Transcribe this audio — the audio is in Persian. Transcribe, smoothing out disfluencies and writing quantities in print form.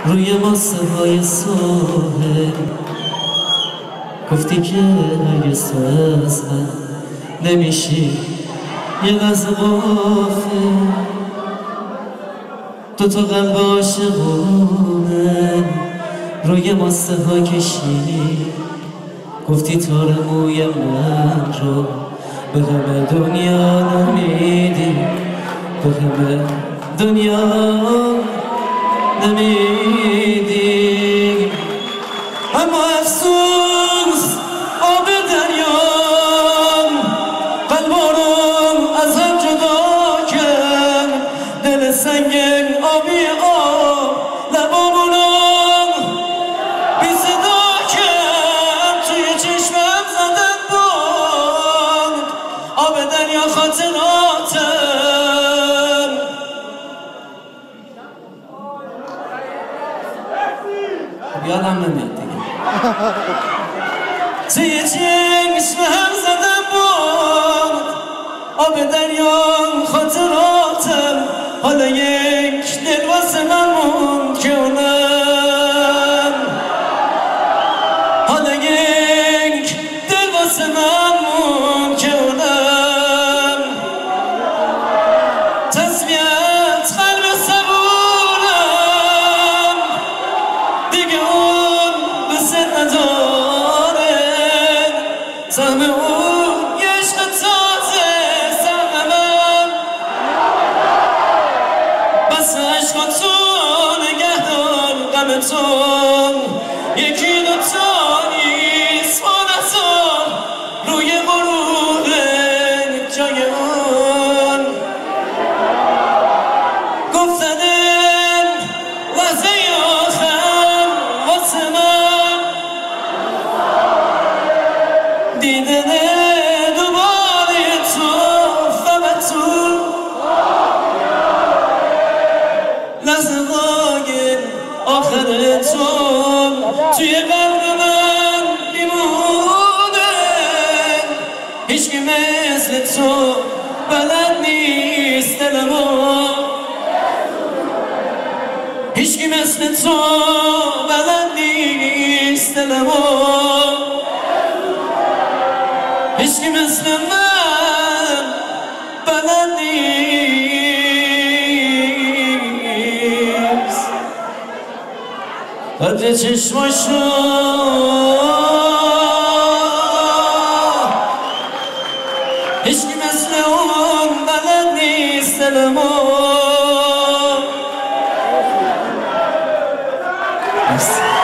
روی ماسه های ساحل گفتی که اگه ساز نمیشی یه لحظه غافل دوتا قلب عاشقونه روی ماسه ها کشی گفتی تار موی من رو به همه دنیا نمیدی به همه دنیا نمیدی اما افسوس آب دریام قلبارم از هم جدا کرد دل سنگین آبی آب لبامونم بی صدا کرد توی چشمم زدن باد آب دریا خاطراتم یادم نمیاد دیگه توی چشمم زدن باد آب دریا خاطراتم حالا یک دل واسه من موند که اونم حالا یک دل واسه من موند که اونم تصمیت قلب صبورم دیگه اون بسه نداره سهم اون یه عشق تازه سهم من بس عشقاتو نگه دار غمتون یکی دوتا نیست ما نزار روی غروب جای اون گفتنم لحظه آخر واسه من دیدن دوباره تو فقط تو لحظه های آخر تو توی قلب من میمونه هیچکی مثل تو بلد نیست دلمو هیچکی مثل تو بلد نیست دلمو هیچکی مثل من بلد نیست قدر چشماشو هیچکی مثل اون بلد نیست دلمو